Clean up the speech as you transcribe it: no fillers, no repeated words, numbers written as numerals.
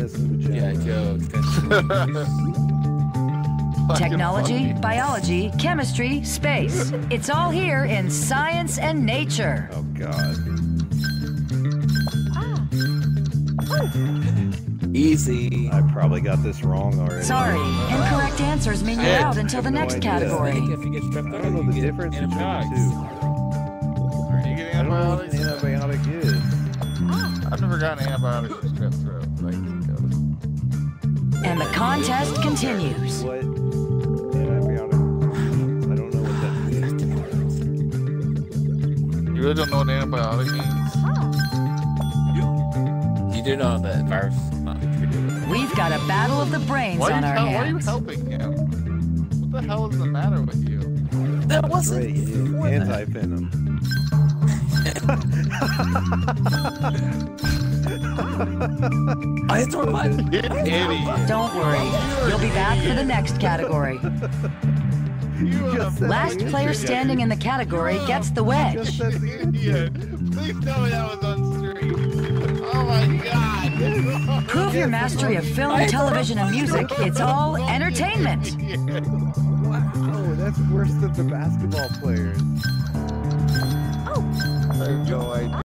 missing the Yeah, Joe. Technology, biology, chemistry, space. It's all here in Science and Nature. Oh, God. Easy. I probably got this wrong already. Sorry, incorrect answers mean you're out until the next category. I don't know the difference between the two. Are you getting I don't know what antibiotics? an antibiotic is. I've never gotten antibiotics for strep throat. And the contest continues. What antibiotic? I don't know what that means. You really don't know what antibiotic means? You do know that virus is not treated. We've got a battle of the brains on our Why are you hands. helping him? What the hell is the matter with you? That wasn't Great. Anti-venom. I thought You're an idiot. Don't worry, you'll be back for the next category. Last player standing in the category gets the wedge. Idiot. Please tell me that was on stream. Oh my God. Prove your mastery of film, television, and music. It's all entertainment. Wow, that's worse than the basketball players. I have no idea.